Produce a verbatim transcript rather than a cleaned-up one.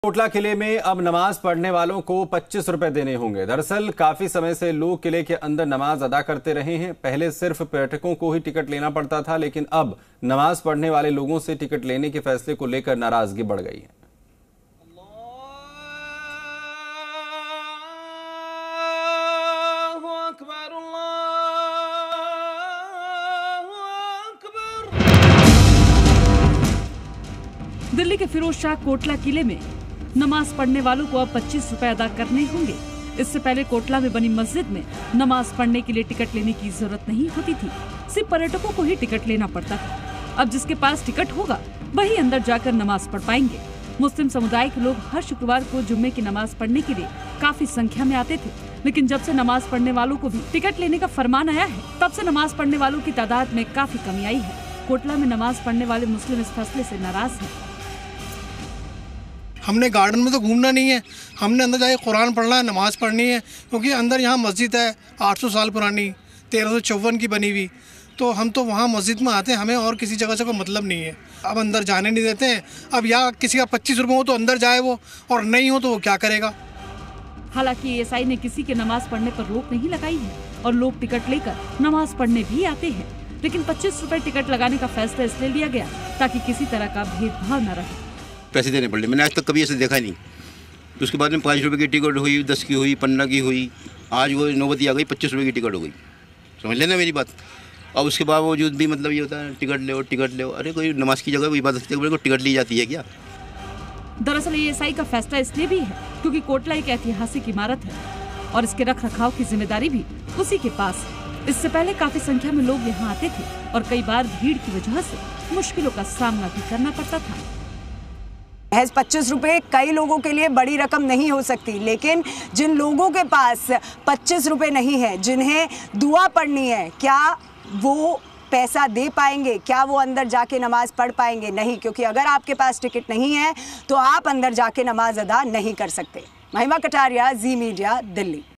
कोटला किले में अब नमाज पढ़ने वालों को पच्चीस रुपए देने होंगे। दरअसल काफी समय से लोग किले के अंदर नमाज अदा करते रहे हैं। पहले सिर्फ पर्यटकों को ही टिकट लेना पड़ता था, लेकिन अब नमाज पढ़ने वाले लोगों से टिकट लेने के फैसले को लेकर नाराजगी बढ़ गई है। दिल्ली के फिरोज शाह कोटला किले में नमाज पढ़ने वालों को अब पच्चीस रुपए अदा करने होंगे। इससे पहले कोटला में बनी मस्जिद में नमाज पढ़ने के लिए टिकट लेने की जरूरत नहीं होती थी, सिर्फ पर्यटकों को ही टिकट लेना पड़ता था। अब जिसके पास टिकट होगा वही अंदर जाकर नमाज पढ़ पाएंगे। मुस्लिम समुदाय के लोग हर शुक्रवार को जुम्मे की नमाज पढ़ने के लिए काफी संख्या में आते थे, लेकिन जब से नमाज पढ़ने वालों को भी टिकट लेने का फरमान आया है, तब से नमाज पढ़ने वालों की तादाद में काफी कमी आई है। कोटला में नमाज पढ़ने वाले मुस्लिम इस फैसले से नाराज हैं। हमने गार्डन में तो घूमना नहीं है, हमने अंदर जाके कुरान पढ़ना है, नमाज़ पढ़नी है, क्योंकि अंदर यहाँ मस्जिद है आठ सौ साल पुरानी, तेरह सौ चौवन की बनी हुई। तो हम तो वहाँ मस्जिद में आते हैं, हमें और किसी जगह से कोई मतलब नहीं है। अब अंदर जाने नहीं देते हैं। अब या किसी का पच्चीस रुपये हो तो अंदर जाए वो, और नहीं हो तो वो क्या करेगा। हालांकि एएसआई ने किसी के नमाज पढ़ने पर रोक नहीं लगाई है और लोग टिकट लेकर नमाज पढ़ने भी आते हैं, लेकिन पच्चीस रुपए टिकट लगाने का फैसला इसलिए लिया गया ताकि किसी तरह का भेदभाव न रहे। पैसे देने पड़े, मैंने आज तक कभी ऐसे देखा नहीं। तो उसके बाद में पाँच रुपये की टिकट हुई, दस की हुई, पंद्रह की हुई, आज वो नौबती आ गई पच्चीस रुपये की टिकट हो गई। समझ लेना मेरी बात। और उसके बावजूद भी मतलब ये होता है टिकट ले टिकट ले। अरे कोई नमाज की जगह कोई इबादत की जगह को टिकट ली जाती है क्या? दरअसल एएसआई का फैसला इसलिए भी है क्योंकि कोटला एक ऐतिहासिक इमारत है और इसके रख रखाव की जिम्मेदारी भी उसी के पास है। इससे पहले काफी संख्या में लोग यहाँ आते थे और कई बार भीड़ की वजह से मुश्किलों का सामना भी करना पड़ता था। महज पच्चीस रुपये कई लोगों के लिए बड़ी रकम नहीं हो सकती, लेकिन जिन लोगों के पास पच्चीस रुपये नहीं है, जिन्हें दुआ पढ़नी है, क्या वो पैसा दे पाएंगे? क्या वो अंदर जाके नमाज पढ़ पाएंगे? नहीं, क्योंकि अगर आपके पास टिकट नहीं है तो आप अंदर जाके नमाज अदा नहीं कर सकते। महिमा कटारिया, जी मीडिया, दिल्ली।